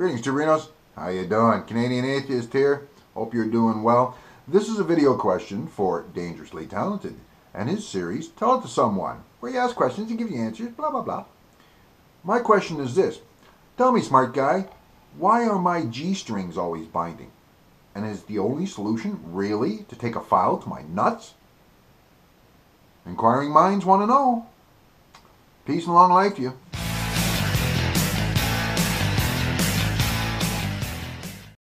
Greetings, Torinos. How you doing? Canadian Atheist here. Hope you're doing well. This is a video question for Dangerously Talented and his series, Tell It to Someone, where you ask questions and give you answers, blah, blah, blah. My question is this. Tell me, smart guy, why are my G-strings always binding? And is the only solution really to take a file to my nuts? Inquiring minds want to know. Peace and long life to you.